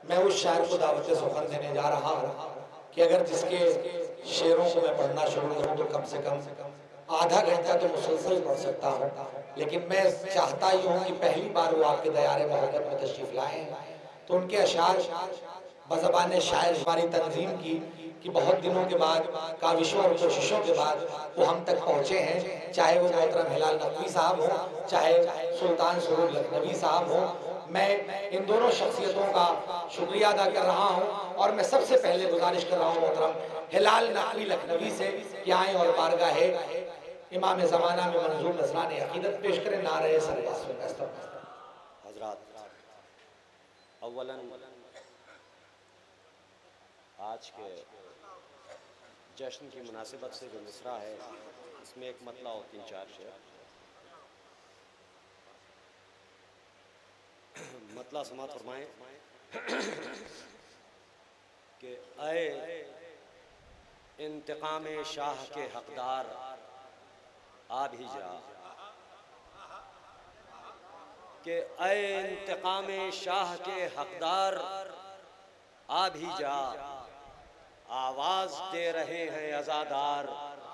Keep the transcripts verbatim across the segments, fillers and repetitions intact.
मैं उस शायर को दावत सुखन देने जा रहा हूँ कि अगर जिसके शेरों को मैं पढ़ना शुरू करूँ तो कम से कम आधा घंटा तो मुसलसल पढ़ सकता हूँ, लेकिन मैं चाहता ही हूँ कि पहली बार वो आपके दयारे मोहब्बत में तशरीफ लाए तो उनके अशार बज़बान शायर हमारी तंजीम की कि बहुत दिनों के बाद, काविशों और कोशिशों के बाद वो हम तक पहुँचे हैं। चाहे वो मोहतरम हिलाल नकवी साहब हो, चाहे सुल्तान सुरूर लखनवी साहब हो, मैं इन दोनों शख्सियतों का शुक्रिया अदा कर रहा हूँ। और मैं सबसे पहले गुजारिश कर रहा हूँ मोहतरम हिलाल नकवी लखनवी से कि आएँ और बारगाह इमाम ज़माना में मंजूर नज़राने अक़ीदत पेश करें। नारे सरवास हज़रात, अव्वलन आज के जश्न की मुनासिबत से जो मिसरा है इसमें एक मतला और तीन चार शेर। मतला समात फरमाएं कि ऐ इंतकाम शाह के हकदार आ भी जा, कि ऐ इंतकाम शाह के हकदार आ भी जा, आवाज दे रहे हैं अज़ादार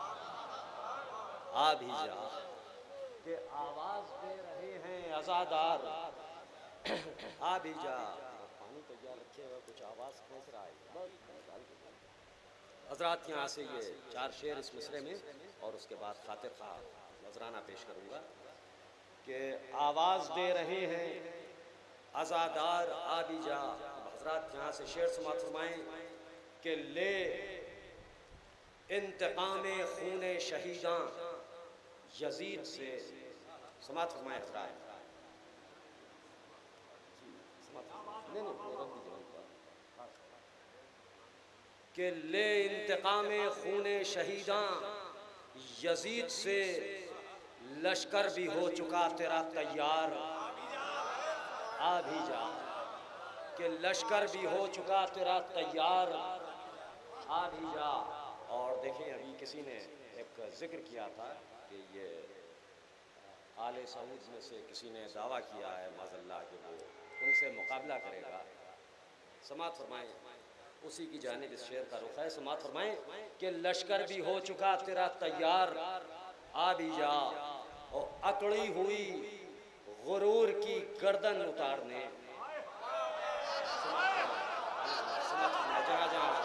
आ भी जा, कि आवाज दे रहे हैं अज़ादार आ भी जा। पानी तैयार रखिएगा, कुछ आवाज पहुंच रहा है। हज़रात यहाँ से ये चार शेर इस मिसरे में और उसके बाद खातिर खा नजराना पेश करूँगा कि आवाज दे रहे हैं अज़ादार आ भी जा। हज़रात यहाँ से शेर समात फरमाएं कि ले इंतकाम खून शहीदां यजीद से, समात फरमाएं हज़रात। नहीं नहीं कि ले इंतकाम खून शहीदां यजीद से, लश्कर भी हो चुका तेरा तैयार आ भी जा, कि लश्कर भी हो चुका तेरा तैयार आ भी जा। और देखें अभी किसी ने एक जिक्र किया था कि ये आले सऊद में से किसी ने दावा किया है माज़ल्लाह कि वो उनसे मुकाबला करेगा। समात फरमाएं, उसी की जानिब इस शेर का रुख है। समात फरमाएं कि लश्कर भी हो चुका तेरा तैयार आ भी जा, और अकड़ी हुई गुरूर की गर्दन उतारने, जहाँ जहाँ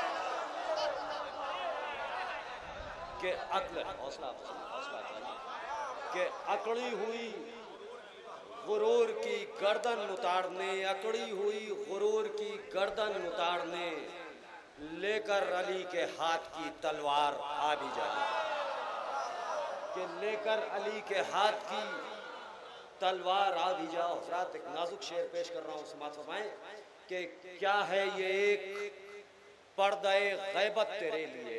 के अक्ल हौसला हौसला के अकड़ी हुई गुरूर की गर्दन उतारने, अकड़ी हुई गुरूर की गर्दन उतारने, लेकर अली के हाथ की तलवार आ भी जाए, कि लेकर अली के हाथ की तलवार आ भी जाओ। हज़रात एक नाजुक शेर पेश कर रहा हूँ, समात फरमाएं कि क्या है ये एक पर्दे गैबत तेरे लिए,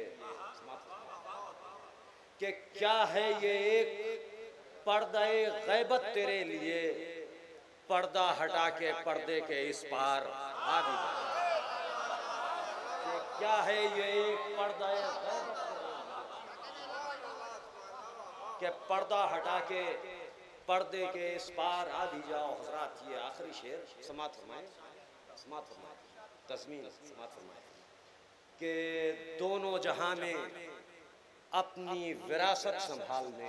कि क्या है ये एक पर्दे गैबत तेरे लिए, पर्दा हटा के पर्दे के इस पार आ भी जाए, कि क्या है ये एक पर्दा गैबत के पर्दा हटा के पर्दे के इस पार आ भी जाओ। हज़रात ये आखिरी शेर, समात फरमाएं समात फरमाएं तज़मीन समात फरमाएं कि दोनों जहां में अपनी विरासत संभालने,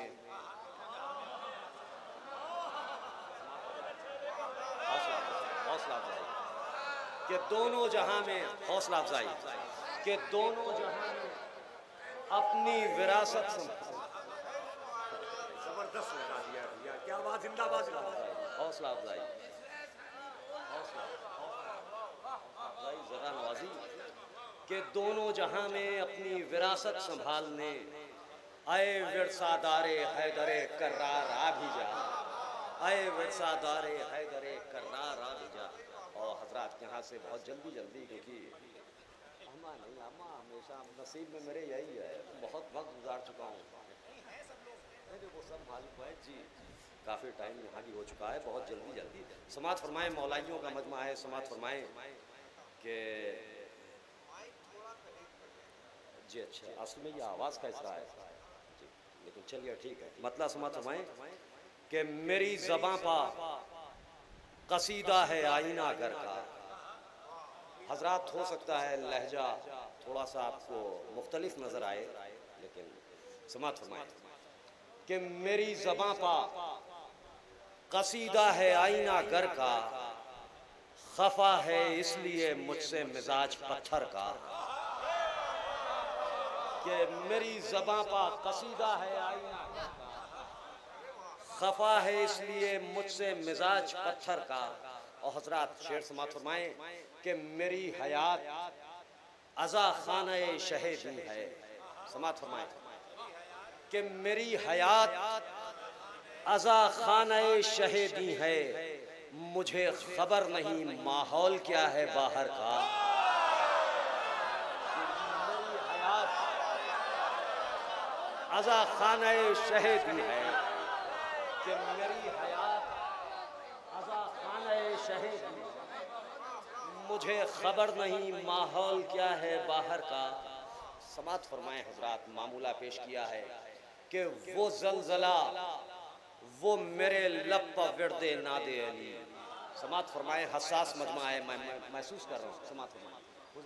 हौसला अफजाई कि दोनों जहां में हौसला अफजाई कि दोनों जहां में अपनी विरासत संभालने, जबरदस्त लगा दिया भैया, क्या बात, जिंदाबाद, हौसला अफजाई हौसला अफजाई जरा नवाजी कि दोनों जहां में अपनी विरासत संभालने, आए विरसादारे हैदरे कर्रार आ भी जा, आए विरसादारे हैदरे कर्रार आ भी जा। और हज़रात यहाँ से बहुत जल्दी जल्दी, क्योंकि अम्मा नहीं अम्मा हमेशा नसीब में मेरे यही है, बहुत वक्त गुजार चुका हूँ, वो सब मालूम है जी, काफ़ी टाइम यहाँ भी हो चुका है। बहुत जल्दी जल्दी समात फरमाएं, मौलाइयों का मजमा है, समात फरमाएं कि जी अच्छा असल में ये आवाज़ का इसरा है जी, लेकिन चलिए ठीक है। मतलब समात फरमाएं कि मेरी ज़बां पा कसीदा है आईना घर का, हजरात हो सकता है लहजा थोड़ा सा आपको मुख्तलिफ नजर आए, लेकिन समात फरमाए कि मेरी ज़बां पा कसीदा है आईना घर का, खफा है इसलिए मुझसे मिजाज पत्थर का। कि मेरी ज़बां पा कसीदा है आईना घर का, खफा है इसलिए मुझसे मिजाज पत्थर का। और हजरात शेर समात फरमाएं कि मेरी हयात अज़ा खाना शहीदी है। समात फरमाएं कि मेरी हयात अज़ा खाना शहीदी है, मुझे खबर नहीं माहौल क्या है बाहर का। मेरी हयात अज़ा खाना शहीदी है कि मेरी हयात अज़ा खाना शहीदी, मुझे खबर नहीं माहौल क्या है बाहर का। समात फरमाए हजरात, मामूला पेश किया है कि वो जलजला वो मेरे लब पर विरदे नादे अली। समात फरमाए हसास मजमा है, मैं महसूस कर रहा हूँ। समात फरमाए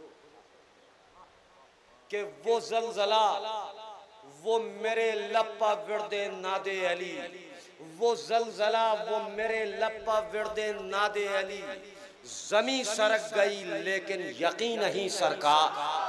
कि वो जलजला वो मेरे लब पर विरदे नादे अली, वो जलजला वो मेरे लब पर विरदे नादे अली। जमी सरक गई लेकिन यकीन नहीं सरका।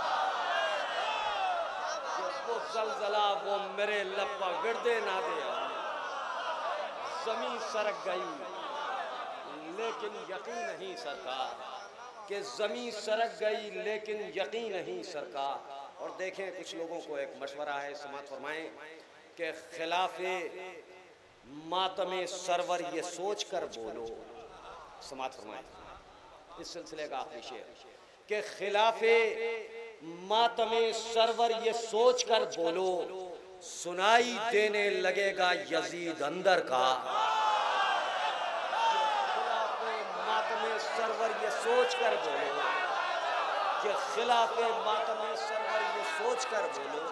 वो जलजला वो मेरे लब पर विरदे नादे अली, जमी सरक गई लेकिन यकीन नहीं सरका। कि जमी सरक गई लेकिन यकीन नहीं सरका। और देखें कुछ लोगों को एक मशवरा है, समात फरमाएं कि खिलाफे मातमे सरवर ये सोच कर बोलो। समात फरमाएं इस सिलसिले का आखिरी शेर कि खिलाफे मातमे सरवर ये सोच कर बोलो, सुनाई देने लगेगा यजीद अंदर का। खिलाफे मातमे सरवर ये सोच कर बोलो, कि खिलाफे मातमे सरवर ये सोच कर बोलो।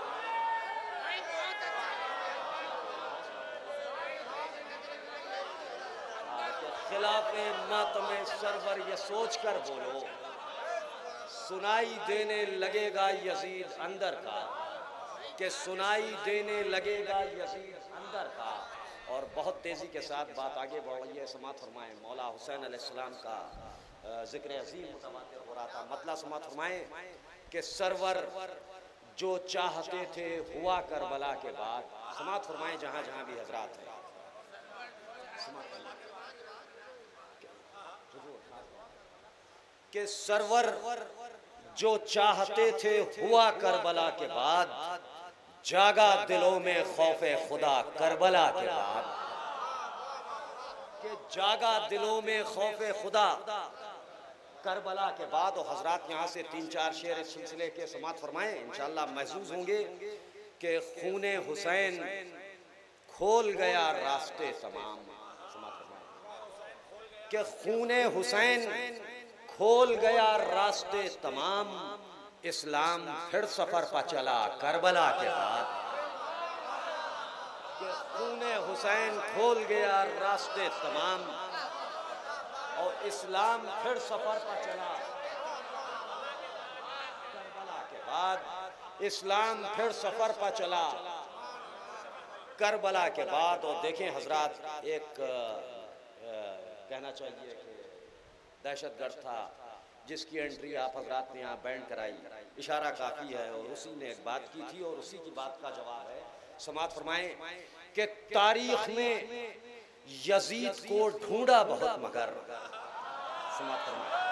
खिलाफे मातमे सरवर ये सोच कर बोलो, सुनाई देने लगेगा यजीद अंदर का। कि सुनाई देने लगेगा यजीद अंदर का। और बहुत तेज़ी के साथ बात आगे बढ़ रही है। समात फरमाएं मौला हुसैन अलैहिस्सलाम का जिक्र अज़ीम मुतवातिर हो रहा था। मतलब समात फरमाएं कि सरवर जो चाहते थे हुआ करबला के बाद। समात फरमाएं जहाँ जहाँ भी हजरात हैं, कि सरवर जो चाहते थे हुआ करबला के बाद, जागा दिलों में खौफे खुदा करबला के बाद। कि जागा दिलों में खौफे खुदा करबला के बाद। और हजरात यहाँ से तीन चार शेर इस सिलसिले के समात फरमाएं, इंशाअल्लाह महसूस होंगे कि खूने हुसैन खोल गया रास्ते तमाम। समात फरमाएं कि खूने हुसैन खोल गया रास्ते तमाम, इस्लाम फिर सफर पर चला करबला के बाद। कि खूने हुसैन खोल गया रास्ते तमाम और इस्लाम फिर सफर पर चला करबला के बाद। इस्लाम फिर सफर पर चला करबला के बाद। और देखें हजरात, एक आ, कहना चाहिए कि दहशतगर्द था जिसकी एंट्री आप हजरात ने यहाँ बैंड कराई, इशारा काफ़ी है। और उसी ने एक बात की थी और उसी की बात का जवाब है। समात फरमाएं कि तारीख में यजीद को ढूंढा बहुत मगर। समात फरमाएं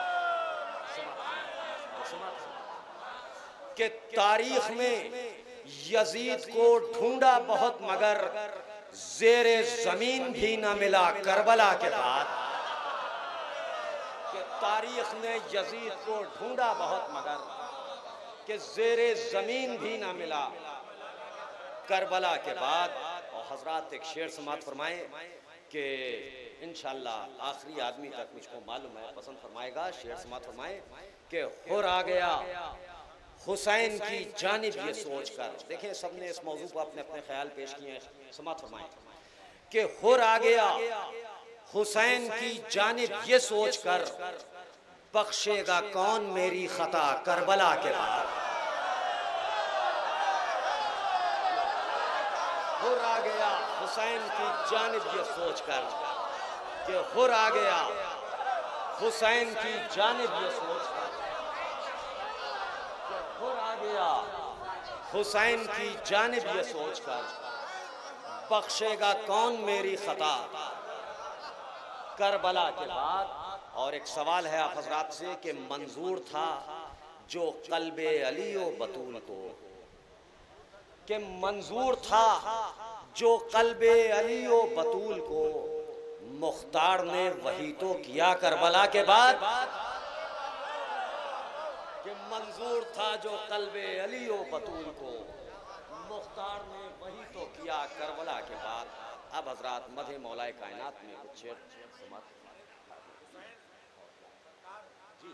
कि तारीख में यजीद को ढूंढा बहुत मगर, जेरे जमीन भी न मिला करबला के बाद। कि तारीख ने यजीद को ढूंढा बहुत मगर, कि जेरे जमीन भी ना मिला करबला के बाद। और हजरात एक शेर समात फरमाएं कि इंशाअल्लाह आखिरी आदमी तक मुझको मालूम है पसंद फरमाएगा। शेर समात फरमाएं कि हुर आ गया हुसैन की जानिब ये सोच कर। देखें सबने इस मौजू पर अपने अपने ख्याल पेश किए हैं। समात फरमाएं कि हुर आ गया हुसैन की जानिब ये सोच कर, बख्शेगा कौन मेरी खता करबला के बाद। हुर आ गया हुसैन की जानिब ये सोचकर कि हुर आ गया हुसैन की जानिब ये सोचकर कि हुर आ गया हुसैन की जानिब ये सोचकर बख्शेगा कौन मेरी खता करबला के बाद। और एक सवाल है आप हजरात से कि मंजूर था जो कल्बे अली व बतूल को, कि मंजूर था जो कल्बे अली व बतूल को, मुख्तार ने वही तो किया करबला के बाद। कि मंजूर था जो कल्बे अली व बतूल को, मुख्तार ने वही तो किया करबला के बाद। अब हजरात मधे मौलाए कायनात में कुछ शेर समाप्त जी।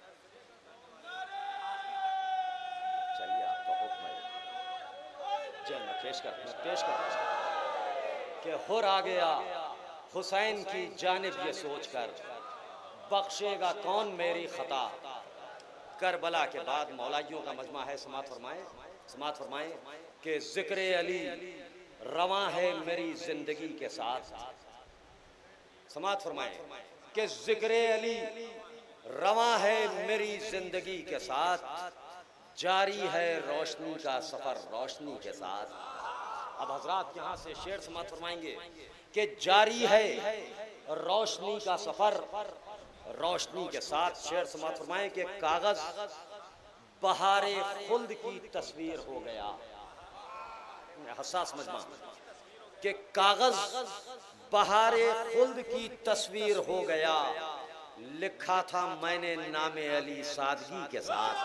चलिए आपका हुक्म है। चल मैं पेश कर पेश कर कि हुर आ गया हुसैन की जानिब ये सोचकर बख्शेगा कौन मेरी खता करबला के बाद। मौलाइयों का मजमा है, समात फरमाए समात फरमाए कि जिक्र अली रवां है मेरी जिंदगी के साथ। समात फरमाए कि जिक्र अली रवां है मेरी जिंदगी के साथ, जारी है रोशनी का सफर रोशनी के साथ। अब हजरात यहाँ से शेर समात फरमाएंगे कि जारी है रोशनी का सफर रोशनी के साथ। शेर समात फरमाएं कि कागज बहारे खुल्द की तस्वीर हो गया। हसास मजमा कि कागज बहारे खुल्द की तस्वीर हो गया, लिखा था मैंने नामे अली सादगी के साथ।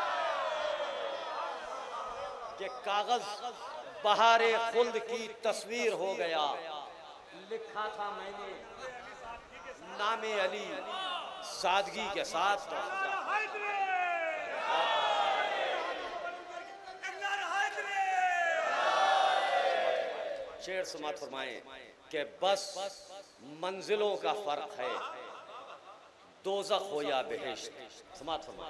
कि कागज बहारे खुल्द की तस्वीर हो गया, लिखा था मैंने नामे अली सादगी के साथ। शेर समात फरमाएं कि बस मंजिलों का फर्क है दोज़ख हो या बेहिश्त। समात फरमाएं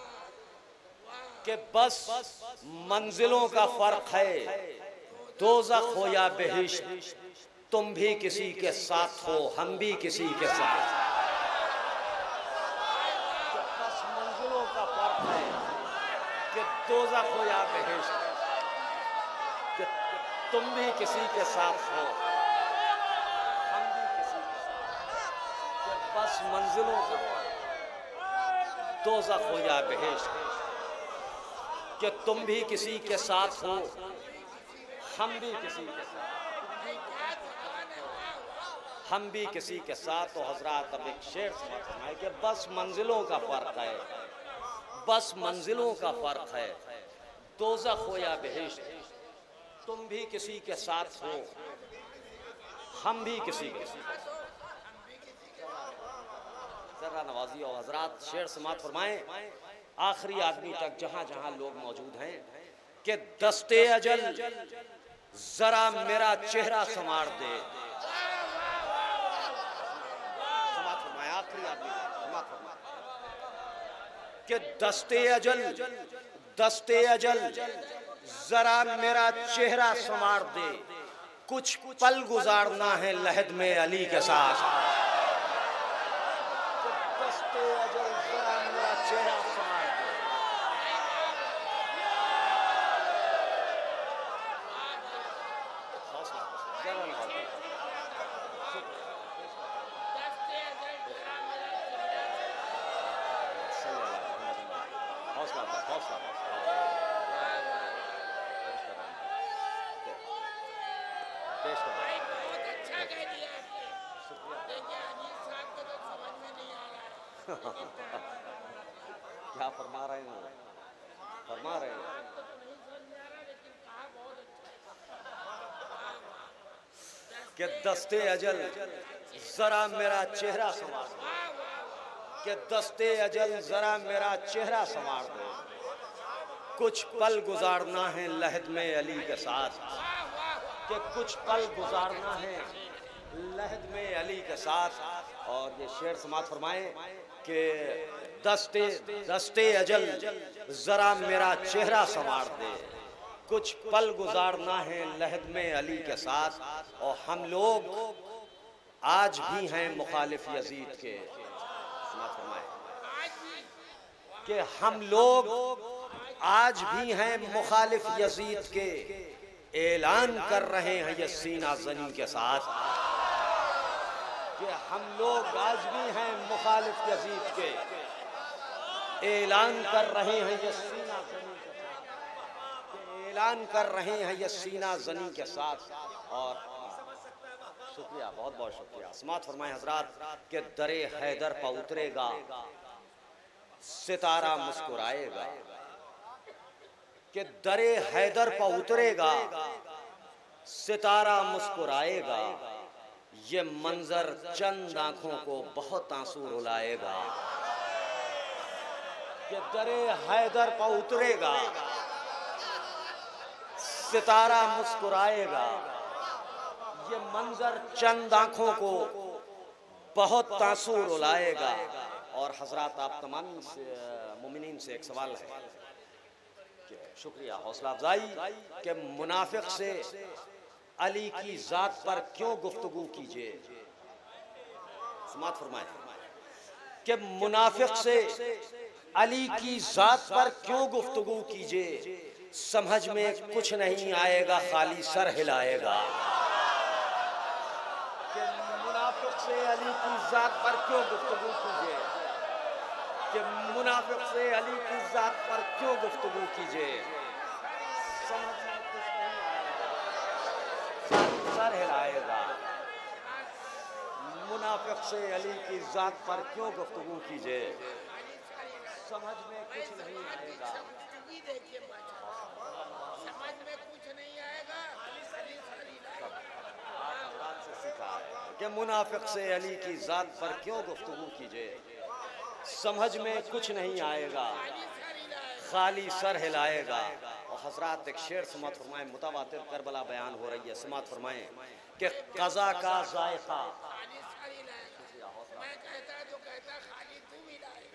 कि बस मंजिलों का फर्क है दोज़ख हो या बेहिश्त, तुम भी किसी के साथ हो हम भी किसी के साथ। बस मंजिलों का फर्क है कि दोज़ख हो या बेहिश्त, कि तुम भी किसी के साथ हो हम भी किसी के साथ। कि बस मंजिलों का दोज़ख हो या बेहिश्त, कि तुम भी किसी के साथ हो हम भी किसी के साथ हम भी किसी के साथ। तो हजरात अब एक शेर समझाए कि बस मंजिलों का फर्क है बस मंजिलों का फर्क है दोज़ख हो या बेहिश्त, तुम भी किसी के साथ हो हम भी किसी के साथ। जरा नवाजी और हजरात शेर समात फरमाएं आखिरी आदमी तक जहां जहां लोग मौजूद हैं कि दस्ते अजल जरा मेरा चेहरा संवार दे। समात फरमाएं आखिरी आदमी समात फरमाएं कि दस्ते अजल दस्ते अजल जरा मेरा चेहरा संवार दे, कुछ पल गुजारना है लहद में अली के साथ। दस्ते अजल जरा मेरा चेहरा संवार दे। जरा नवाज़ी हौसला हौसला पेश कर। बहुत अच्छा कह दिया आपने। देखिए अजीज साहब को तो समझ में नहीं आ रहा है। क्या फरमा रहे हैं फरमा रहे हैं आपको तो नहीं समझ में आ रहा, लेकिन कहा बहुत अच्छा। कि दस्ते अजल जरा मेरा चेहरा संवार दे, कि दस्ते अजल जरा मेरा चेहरा संवार दे, कुछ पल गुजारना है लहद में अली के साथ। कि कुछ पल गुजारना है लहद में अली के साथ। और ये शेर समात फरमाएं कि दस्ते दस्ते अजल जरा मेरा चेहरा संवार दे, कुछ पल गुजारना है लहद में अली के साथ। और हम लोग आज भी हैं मुखालिफ यजीद के, कि हम लोग आज भी हैं मुखालिफ यजीद के, ऐलान कर रहे हैं ये सीना जनी के साथ, कि हम लोग आज भी हैं मुखालिफ यजीद के, ऐलान कर रहे हैं ये सीना जनी के साथ, ऐलान कर रहे हैं ये सीना जनी के साथ। और शुक्रिया, बहुत बहुत शुक्रिया। समात फरमाए हजरात के दरे हैदर पर उतरेगा सितारा मुस्कुराएगा, कि दरे हैदर पर उतरेगा सितारा मुस्कुराएगा, ये मंजर चंद आंखों को बहुत आंसू रुलाएगा। कि दरे हैदर पर उतरेगा सितारा मुस्कुराएगा, ये मंजर चंद आंखों को बहुत आंसू रुलाएगा। और हजरात आप तमाम मोमिनीन से एक सवाल है कि शुक्रिया हौसला अफजाई, कि मुनाफिक से अली की जात पर क्यों गुफ्तगू कीजिए। समात फरमाए कि मुनाफिक से अली की जात पर क्यों गुफ्तगू कीजिए, समझ में कुछ नहीं आएगा खाली सर हिलाएगा। कि मुनाफिक से अली की जात पर क्यों गुफ्तगू कीजिए, कि मुनाफिक से अली की जात पर क्यों गुफ्तगू कीजिए, समझ में कुछ नहीं आएगा सर हिलाएगा। मुनाफिक से अली की जात पर क्यों गुफ्तगू कीजिए, समझ में कुछ नहीं आएगा। समझ में कुछ नहीं आएगा। से सीखा है कि मुनाफिक से अली की जात पर क्यों गुफ्तगू कीजिए, समझ में कुछ नहीं आएगा खाली सर हिलाएगा। और हजरात एक शेर समात फरमाए, मुतावातिर करबला बयान हो रही है, समात फरमाए कि कज़ा का जायका, मैं कहता जो कहता खाली तू भी लाएगा।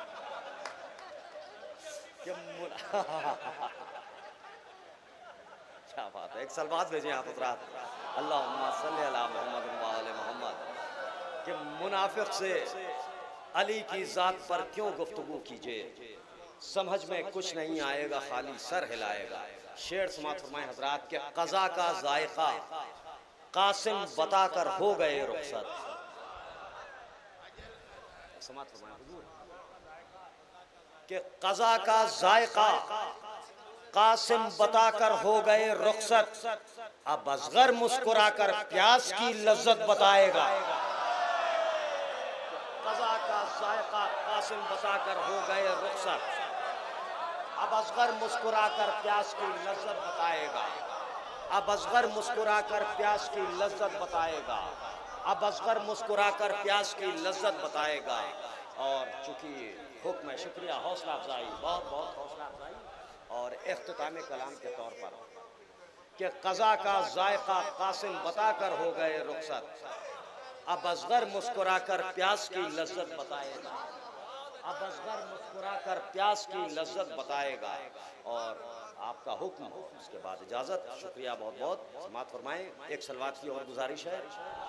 क्या बात है, एक सलवात भेजे आप हजरात, अल्लाहुम्मा सल्ली अला मुहम्मद व आले मुहम्मद, कि मुनाफिक से अली की जात पर क्यों गुफ्तगू कीजिए, समझ में कुछ नहीं आएगा खाली सर हिलाएगा। शेर समात फरमाए हजरात के कज़ा का जायका कासिम बताकर हो गए रुखसत। समात फरमाए हुजूर कि कज़ा का जायका कासिम बताकर हो गए रुखसत, अब असगर मुस्कुराकर प्यास की लज्जत बताएगा। कज़ा का जायका कासिम बताकर हो गए रुखसत, अब असगर मुस्कुराकर प्यास की लज्जत बताएगा। अब असगर मुस्कुराकर प्यास की लज्जत बताएगा, अब असगर मुस्कुराकर प्यास की लज्जत बताएगा। और चूंकि हुक्म शुक्रिया हौसला अफजाई, बहुत बहुत हौसला अफजाई और इख्तिताम कलाम के तौर पर कि कज़ा का जायका कासिम बताकर हो गए रुखसत, अब असगर मुस्कुराकर प्यास की लज्जत बताएगा। अब असगर मुस्कुराकर प्यास की लज्जत बताएगा। और आपका हुक्म, उसके बाद इजाज़त। शुक्रिया बहुत बहुत। समात फरमाएं। एक सलवात की और गुजारिश है।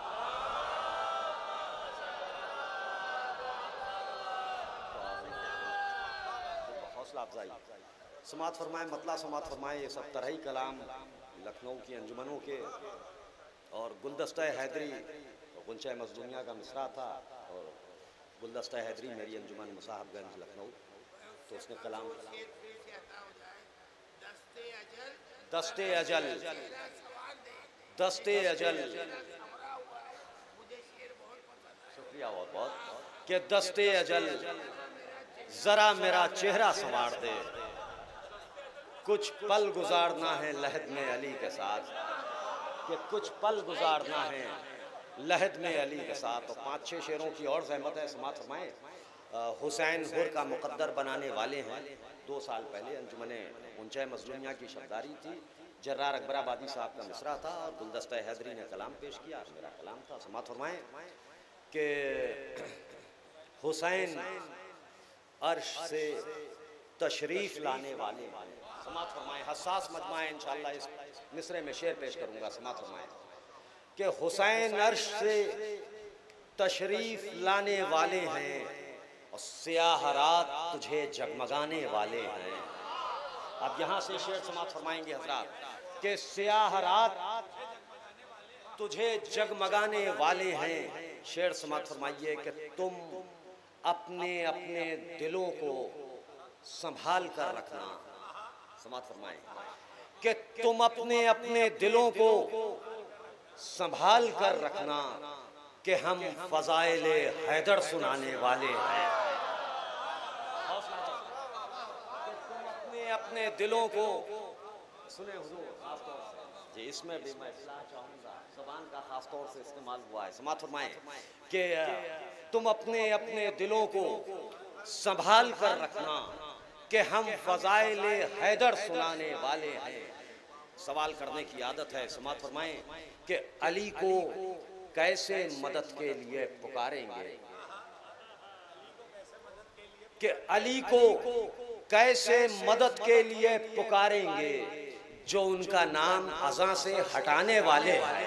हौसला अफजाई समात फरमाएं, मतला समात फरमाएं। ये सब तरही कलाम लखनऊ की अंजुमनों के और गुलदस्ता हैदरी गुंचा मज़दूनिया का मिसरा था। और गुलदस्ता हैदरी मेरी अंजुमन मुसाहबगंज लखनऊ, तो उसने कलाम दस्ते अजल दस्ते अजल शुक्रिया बहुत बहुत कि दस्ते अजल जरा मेरा चेहरा संवार दे, कुछ पल गुजारना है लहद में अली के साथ, कि कुछ पल गुजारना है लहद में अली के साथ। तो पाँच छः शेरों की और ज़हमत है। समात फरमाएं। हुसैन हुर का मुकद्दर बनाने वाले हैं। दो साल पहले अंजुमने गुंचा मज़लूमिया की शब्दारी थी, जर्रार अकबर आबादी साहब का मिसरा था और गुलदस्ता हैदरी ने कलाम पेश किया, मेरा कलाम था। समात फरमाएं कि हुसैन अर्श से तशरीफ लाने वाले वाले समात फरमाए। हसास मजमा इंशाअल्लाह इस मिसरे में शेर पेश करूंगा। समात फरमाए कि हुसैन अर्श से तशरीफ लाने वाले हैं और स्याह रात तुझे जगमगाने वाले हैं। अब यहाँ से शेर समात फरमाएंगे हजरात कि स्याह रात तुझे जगमगाने वाले हैं। शेर समात फरमाइए कि तुम अपने अपने दिलों को संभाल कर रखना। समात फरमाए कि तुम अपने अपने दिलों को संभाल कर रखना कि हम फजाइले हैदर सुनाने वाले हैं। कि तुम अपने अपने दिलों को सुने हुजूर खास तौर से जी, इसमें भी मैं चाहूँगा ज़बान का खास तौर से इस्तेमाल हुआ है। समात फरमाए कि तुम अपने अपने दिलों को संभाल कर रखना कि हम फजाइले हैदर सुनाने वाले हैं। सवाल करने की आदत है। समात फरमाएं कि अली को कैसे मदद के लिए पुकारेंगे, कि अली को कैसे मदद के लिए पुकारेंगे जो उनका नाम अज़ां से हटाने वाले हैं,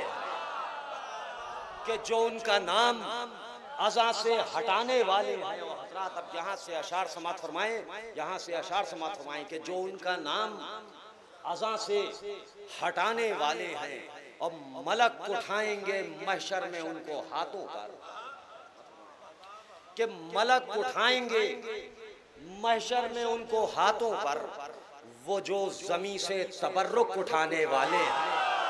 कि जो उनका नाम अज़ां से हटाने वाले हैं। और हजरात अब यहाँ से अशार समात फरमाएं, यहाँ से अशार समात फरमाएं कि जो उनका नाम अज़ां से हटाने वाले हैं और मलक उठाएंगे महशर में उनको हाथों पर, कि मलक उठाएंगे महशर में उनको हाथों पर वो जो ज़मीं से तबर्रुक उठाने वाले हैं।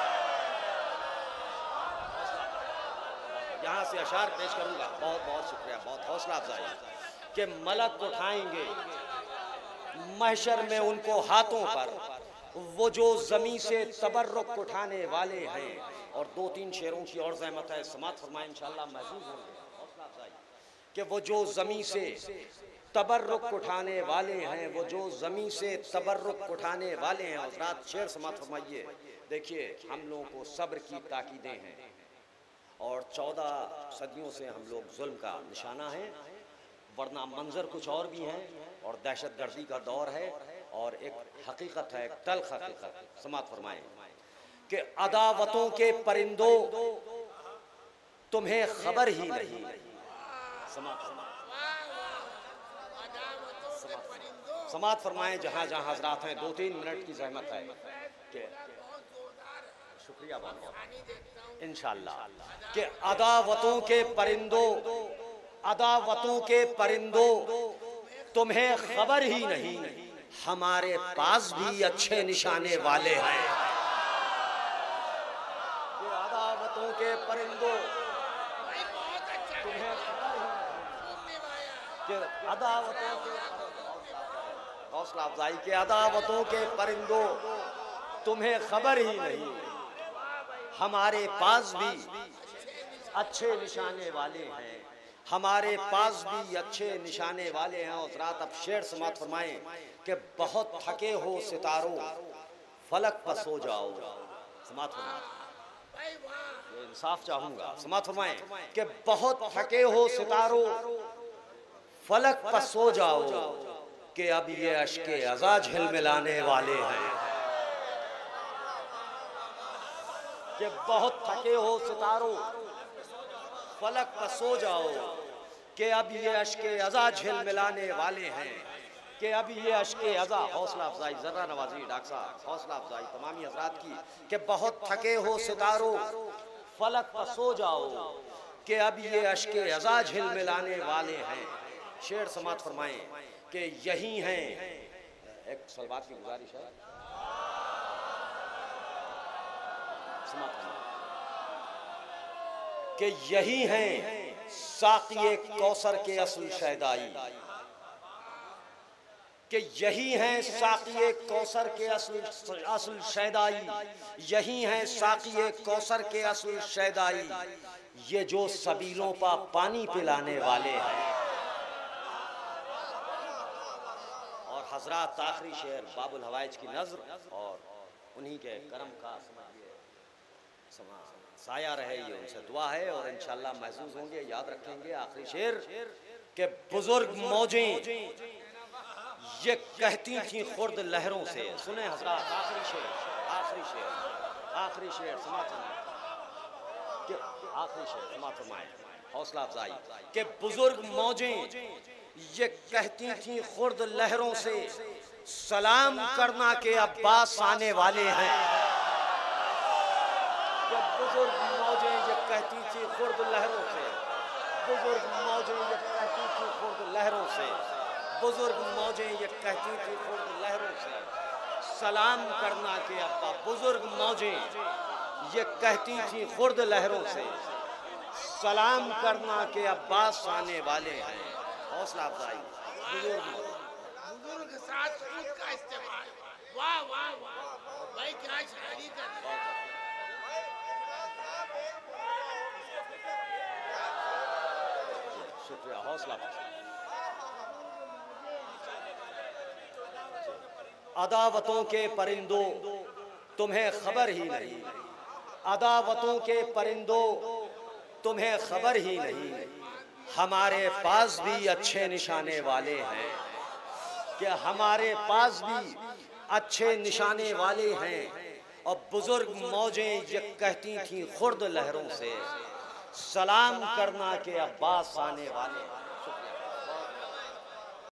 यहाँ से अशार पेश करूंगा। बहुत बहुत शुक्रिया, बहुत हौसला अफजाई कि मलक उठाएंगे महशर में उनको हाथों पर वो जो ज़मीं से तबर्रुक उठाने वाले हैं। और दो तीन शेरों की और ज़हमत है। समात फरमाएं इंशाअल्लाह महसूस होंगे हौसला अफजाई कि वो जो ज़मीं से तबर्रुक उठाने वाले हैं, वो जो ज़मीं से तबर्रुक उठाने वाले हैं। और रात शेर समात फरमाइए। देखिए हम लोगों को सब्र की ताकीदें हैं और चौदह सदियों से हम लोग जुल्म का निशाना है, वरना मंजर कुछ और भी हैं और दहशत गर्दी का दौर है और एक हकीकत है, एक तल्ख हकीकत। समात फरमाएं कि अदावतों के परिंदों तुम्हें खबर ही नहीं। समात समात फरमाएं जहाँ जहाँ हजरात हैं। दो तीन मिनट की जहमत है कि शुक्रिया बहुत बहुत इंशाअल्लाह कि अदावतों के परिंदों अदावतों के परिंदों तुम्हें खबर ही नहीं, हमारे पास भी अच्छे निशाने वाले हैं। कि अदावतों के परिंदों तुम्हें खबर ही नहीं, कि अदावतों के हौसला अफजाई के अदावतों के परिंदों तुम्हें खबर ही नहीं, हमारे पास भी अच्छे निशाने वाले हैं। हमारे पास भी अच्छे निशाने वाले हैं। और रात अब शेर समात फरमाएं कि बहुत थके हो सितारों फलक पर सो जाओ। समात फरमाएं, इंसाफ चाहूंगा। समात फरमाएं कि बहुत थके हो सितारों फलक पर सो जाओ कि अब ये अश्के अज़ा झिलमिलाने वाले हैं। कि बहुत थके हो सितारों फलक पर सो जाओ कि अब ये अश्के अज़ा झिलमिलाने वाले हैं। कि अब ये अश्के अज़ा हौसला अफजाई ज़र्रा नवाजी डॉक्टर साहब हौसला अफजाई तमामी हज़रात की कि बहुत थके हो सितारों फलक पर सो जाओ कि अब ये अश्के अज़ा झिलमिलाने वाले हैं। शेर समात फरमाएं कि यही हैं। एक सलवात की गुजारिश है। कि यही हैं साक़िए कौसर के असल शैदाई, कि यही हैं साक़िए कौसर के असल असल शैदाई, यही हैं साक़िए कौसर के असल शैदाई, ये जो सबीलों पर पानी पिलाने वाले हैं। और हजरात आखिरी शेर बाबुल हवाइज की नज़र और उन्हीं के करम का समझिए साया रहे, ये उनसे दुआ है और इंशाअल्लाह महसूस होंगे, याद रखेंगे। आखिरी शेर कि बुजुर्ग मौजें ये कहती थी खुर्द लहरों से। सुने हजरात, आखिरी शेर, आखिरी शेर, आखिरी शेर समाप्त कि आखिरी शेर समाप्त फरमाए, हौसला अफजाई कि बुजुर्ग मौजें ये कहती थी खुर्द लहरों से, सलाम करना के अब्बास आने वाले हैं। कि बुजुर्ग मौजें ये कहती थी खुर्द लहरों से, बुजुर्ग मौजें ये कहती थी खुर्द लहरों से, बुजुर्ग मौजें ये कहती थी खुर्द लहरों से, सलाम करना के अब्बा। बुजुर्ग मौजें ये कहती थी खुर्द लहरों से, सलाम करना के अब्बास आने वाले हैं। हौसला अफजाई। बुजुर्ग बुजुर्ग साथ सूद का इस्तेमाल, वाह वाह वाह भाई, क्या शायरी कर रहे हैं। शुक्रिया, हौसला। अदावतों के परिंदों तुम्हें खबर ही नहीं, अदावतों के परिंदों तुम्हें खबर ही नहीं, हमारे पास भी अच्छे निशाने वाले हैं। कि हमारे पास भी अच्छे निशाने वाले हैं। और बुजुर्ग मौजें ये कहती थी खुर्द लहरों से, सलाम करना के अब्बास आने वाले हैं।